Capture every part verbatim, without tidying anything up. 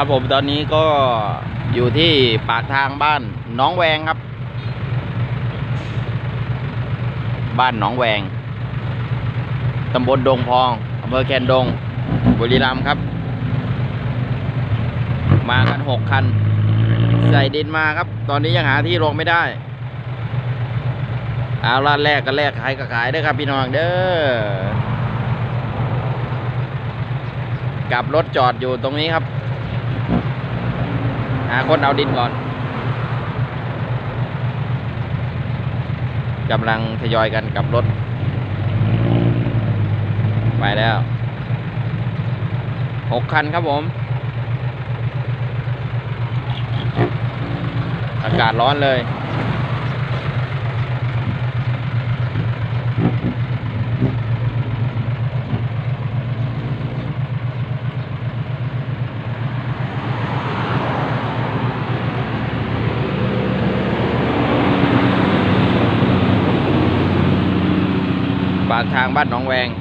ครับผมตอนนี้ก็อยู่ที่ปากทางบ้านหนองแวงครับบ้านหนองแวงตำบลดงพองอำเภอแคนดงบุรีรัมย์ครับมากันหกคันใส่ดินมาครับตอนนี้ยังหาที่ลงไม่ได้เอาร้านแรกก็แรกขายก็ขายเด้อครับพี่น้องเด้อกลับรถจอดอยู่ตรงนี้ครับหาคนเอาดินก่อนกำลังทยอยกันกลับรถไปแล้วหกคันครับผมอากาศร้อนเลยปากทางบ้านหนองแวง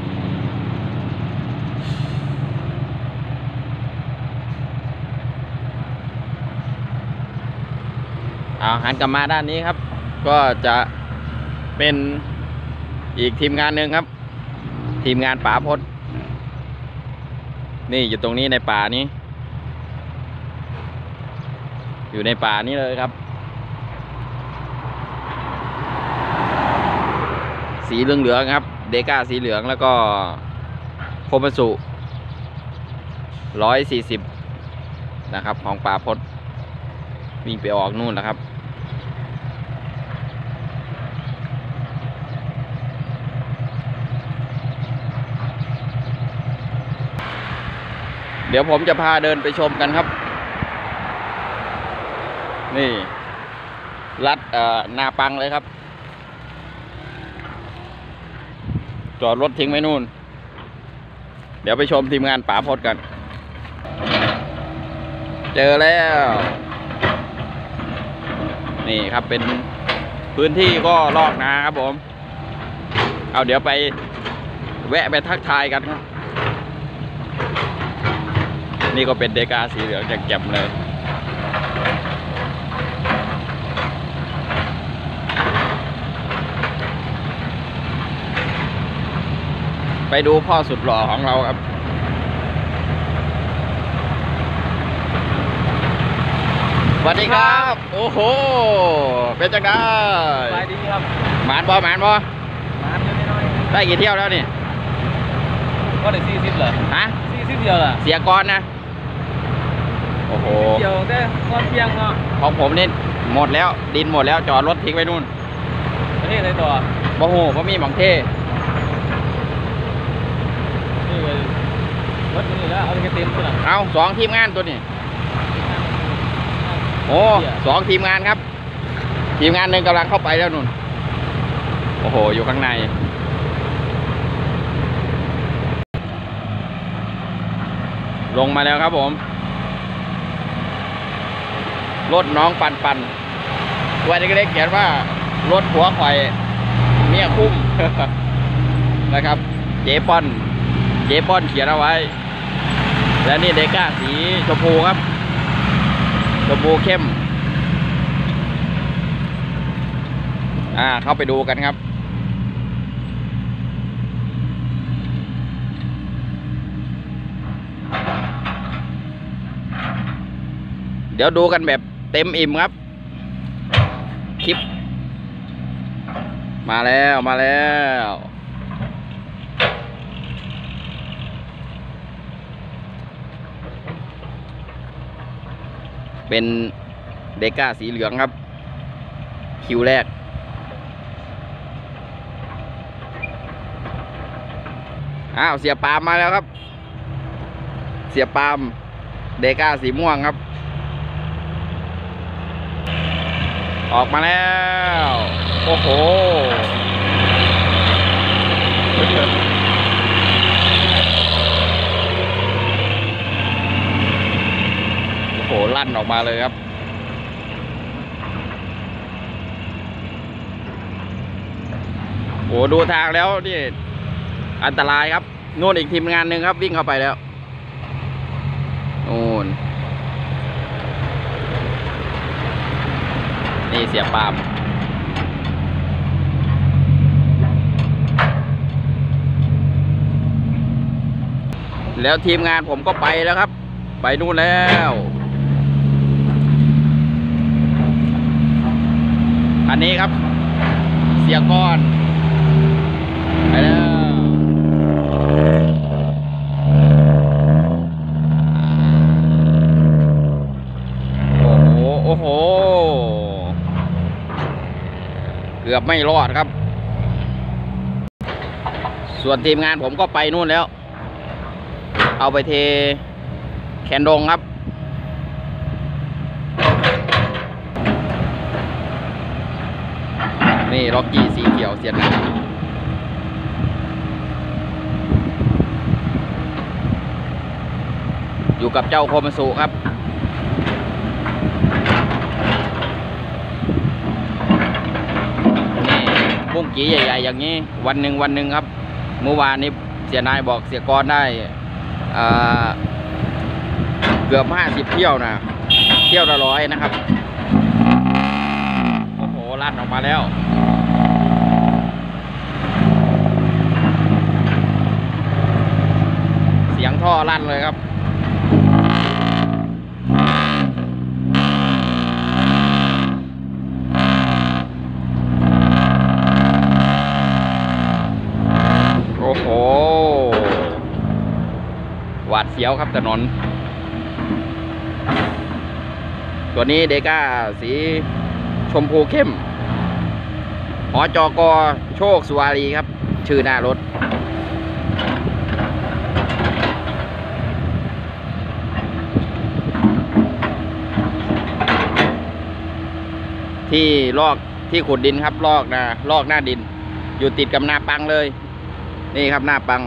เอาหันกลับมาด้านนี้ครับก็จะเป็นอีกทีมงานหนึ่งครับทีมงานป่าพดนี่อยู่ตรงนี้ในป่านี้อยู่ในป่านี้เลยครับสีเหลืองๆครับเดก้าสีเหลืองแล้วก็โคมัสุร้อยสี่สิบนะครับของป่าพดวิ่งไปออกนู่นนะครับเดี๋ยวผมจะพาเดินไปชมกันครับนี่ลัดเอ่อนาปังเลยครับจอดรถทิ้งไว้นู่นเดี๋ยวไปชมทีมงานป่าพดกันเจอแล้วนี่ครับเป็นพื้นที่ก็ลอกนาครับผมเอาเดี๋ยวไปแวะไปทักทายกันครับนี่ก็เป็นเดกาสีเหลืองแจ่มๆเลยไปดูพ่อสุดหล่อของเราครับสวัสดีครับโอ้โหเป็นจังได้ไปดีครับหมานบอหมานบอหมานเยอะน้อยได้กี่เที่ยวแล้วนี่ก็ได้สี่สิบเหรอฮะสี่สิบเดียวเหรอเสียก้อนนะโอ้โหเดียวได้ก้อนเพียงเนาะของผมนี่หมดแล้วดินหมดแล้วจอดรถทิ้งไว้นู่นประเทศอะไรต่อบ่โหบ่มีหม่องเท่นี่เลยรถนี่แล้วเอาไปเต็มตัวเอาสองทีมงานตัวนี้โอ้สองทีมงานครับทีมงานหนึ่งกำลังเข้าไปแล้วนู่นโอ้โหอยู่ข้างในลงมาแล้วครับผมรถน้องปันปันตัวเล็กๆเขียนว่ารถหัวข่อยเมียคุ้ม นะครับเจ๊ป้อนเจ๊ป้อนเขียนเอาไว้และนี่เดก้าสีชมพูครับชมพูเข้มอ่าเข้าไปดูกันครับเดี๋ยวดูกันแบบเต็มอิ่มครับคลิปมาแล้วมาแล้วเป็นเดก้าสีเหลืองครับคิวแรกอ้าวเสียปาล์มมาแล้วครับเสียปาล์มเดก้าสีม่วงครับออกมาแล้วโอ้โหโอ้โหลั่นออกมาเลยครับโอ้ดูทางแล้วนี่อันตรายครับนู่นอีกทีมงานหนึ่งครับวิ่งเข้าไปแล้วโอ้นนี่เสียปาล์มแล้วทีมงานผมก็ไปแล้วครับไปนู่นแล้วอันนี้ครับเสียก้อนไปแล้วโอ้โหโอ้โหเกือบไม่รอดครับส่วนทีมงานผมก็ไปนู่นแล้วเอาไปเทแคนดงครับนี่ล็อกกี้สีเขียวเสียนนาอยู่กับเจ้าโคมาสุครับนี่บุ้งกี้ใหญ่ๆอย่างนี้วันหนึ่งวันหนึ่งครับเมื่อวานนี้เสียนายบอกเสียกรได้เกือบห้าสิบเที่ยวนะเที่ยวละร้อยนะครับโอ้โหลั่นออกมาแล้วเสียงท่อลั่นเลยครับโอ้โหหวาดเสียวครับถนนตัวนี้เดก้าสีชมพูเข้มหอจกโชคสุวารีครับชื่อหน้ารถที่ลอกที่ขุดดินครับลอกนะลอกหน้าดินอยู่ติดกับหน้าปังเลยนี่ครับหน้าปัง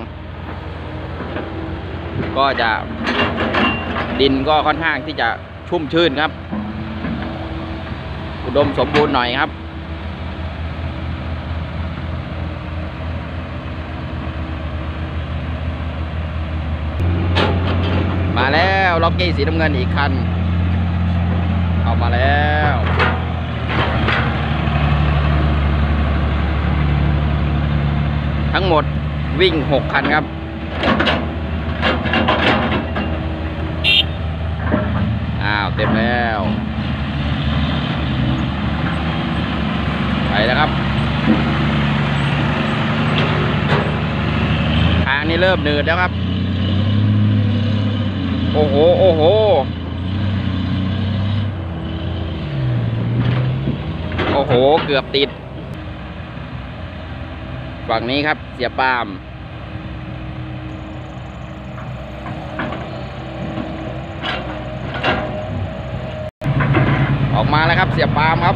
ก็จะดินก็ค่อนข้างที่จะชุ่มชื้นครับอุดมสมบูรณ์หน่อยครับมาแล้วล็อกกี้สีน้ำเงินอีกคันเอามาแล้วทั้งหมดวิ่งหกคันครับอ้าวเต็มแล้วไปแล้วครับทางนี้เริ่มหนืดแล้วครับโอ้โหโอ้โหโอ้โหเกือบติดฝั่งนี้ครับเสียปาล์มออกมาแล้วครับเสียปาล์มครับ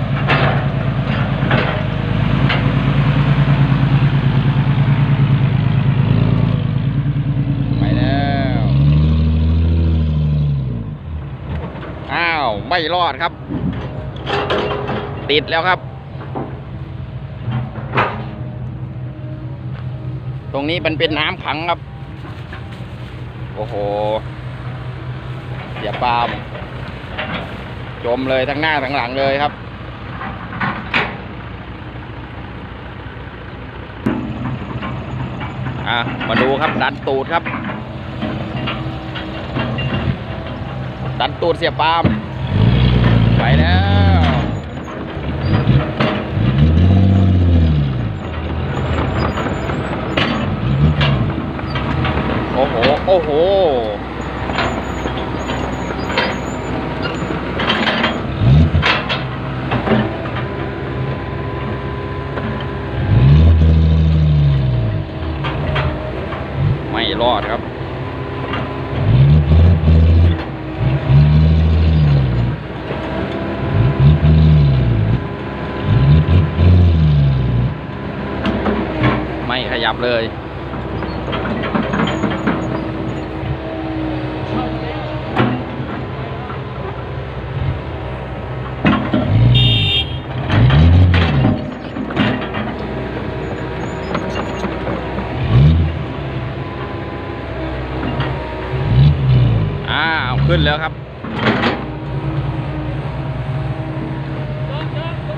ไปแล้วอ้าวไม่รอดครับติดแล้วครับตรงนี้มันเป็นน้ำขังครับโอ้โหเสียปาล์มจมเลยทั้งหน้าทั้งหลังเลยครับอ่ะมาดูครับดันตูดครับดันตูดเสียปาล์มไปแล้วโอ้โหโอ้โหไม่รอดครับไม่ขยับเลยขึ้นแล้วครับ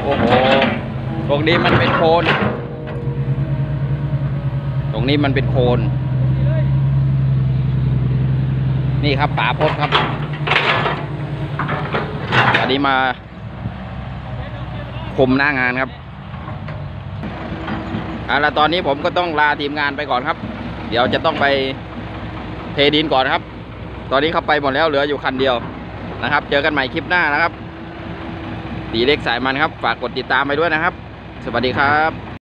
โอ้โหตรงนี้มันเป็นโคลนตรงนี้มันเป็นโคลนนี่ครับป๋าพดครับอันนี้มาคุมหน้างานครับเอาละตอนนี้ผมก็ต้องลาทีมงานไปก่อนครับเดี๋ยวจะต้องไปเทดินก่อนครับ ตอนนี้เขาไปหมดแล้วเหลืออยู่คันเดียวนะครับ เจอกันใหม่คลิปหน้านะครับตีเล็กสายมันครับฝากกดติดตามไปด้วยนะครับสวัสดีครับ